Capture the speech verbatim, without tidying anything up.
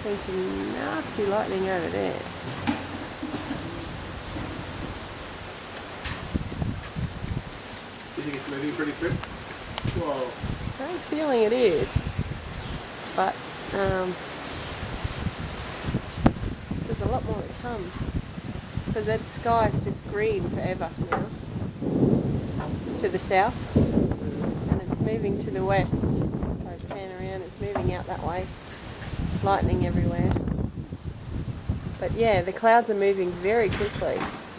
Been some nasty lightning over there. Do you think it's moving pretty quick? Whoa. I'm feeling it is, but um, there's a lot more to come, because that sky is just green forever now to the south, and it's moving to the west. If I pan around, it's moving out that way. Lightning everywhere. But yeah, the clouds are moving very quickly.